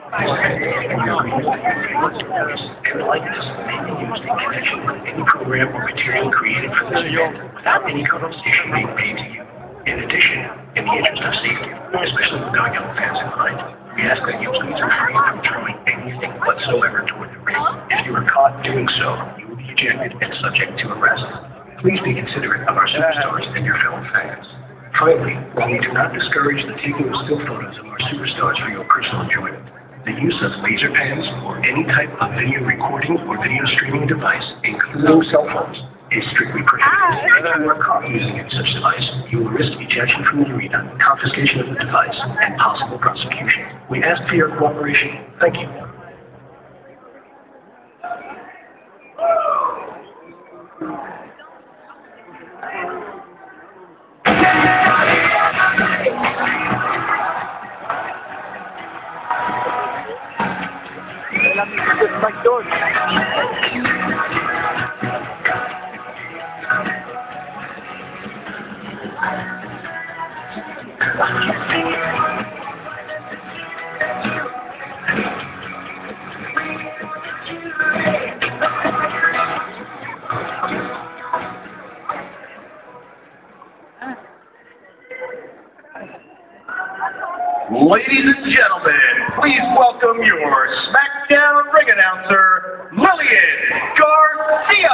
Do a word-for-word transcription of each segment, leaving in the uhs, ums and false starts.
And likeness may be used in connection with any program or material created for this event without any compensation being paid to you. In addition, in the interest of safety, especially with our young fans in mind, we ask that you please refrain from throwing anything whatsoever toward the ring. If you are caught doing so, you will be ejected and subject to arrest. Please be considerate of our superstars and your fellow fans. Finally, while we do not discourage the taking of still photos of our superstars for your personal enjoyment, the use of laser pens or any type of video recording or video streaming device, including cell phones, is strictly prohibited. If you are caught using any such device, you will risk ejection from the arena, confiscation of the device, and possible prosecution. We ask for your cooperation. Thank you. Ladies and gentlemen, please welcome your SmackDown ring announcer, Lillian Garcia.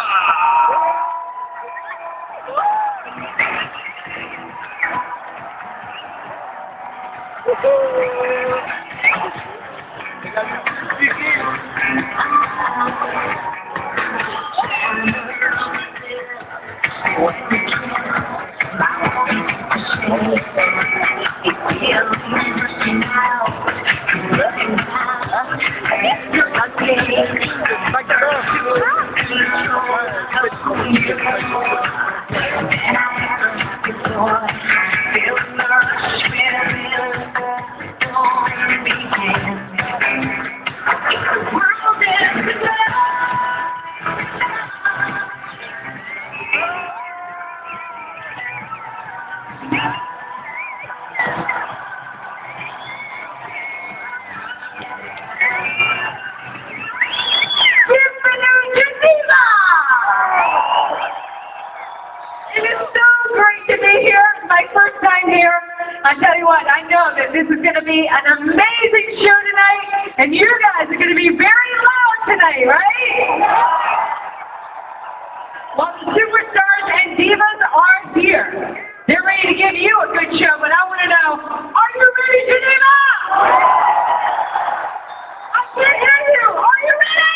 I tell you what, I know that this is going to be an amazing show tonight, and you guys are going to be very loud tonight, right? Well, the superstars and divas are here. They're ready to give you a good show, but I want to know, are you ready, Geneva? I can't hear you. Are you ready?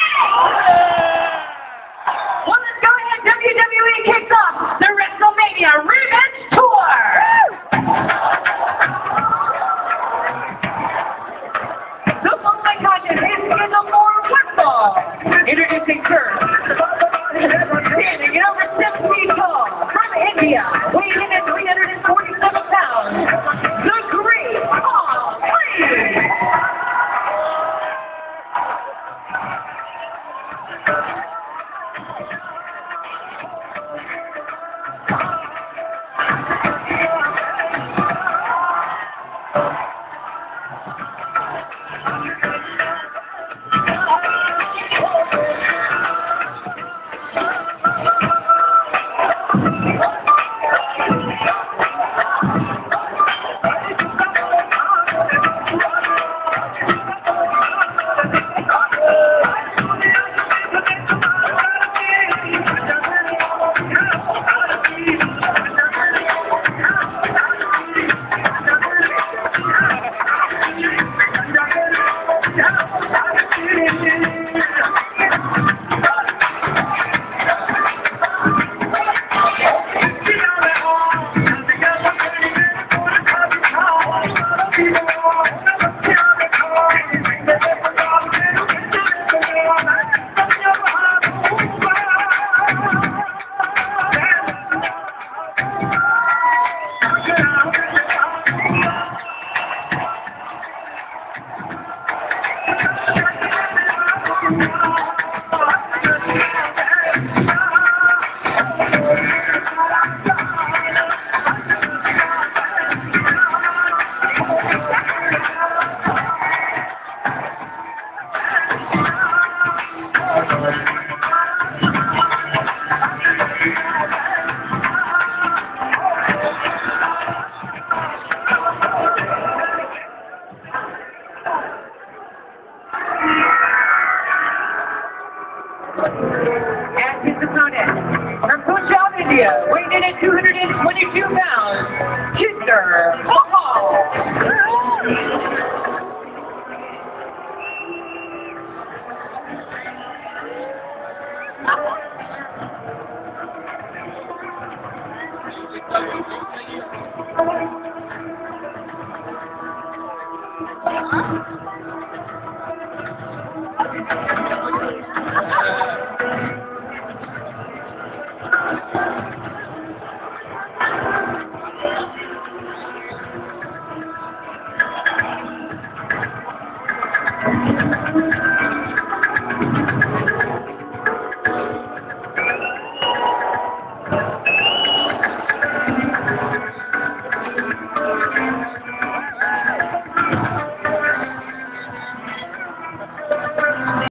Well, let's go ahead. W W E kicks off the WrestleMania Revenge Tour. Introducing first, standing at over seven feet tall, from India, weighing in at three hundred forty-seven pounds, the Great Khali. India, weighing in at two hundred twenty-two pounds, Jinder Mahal. Thank you.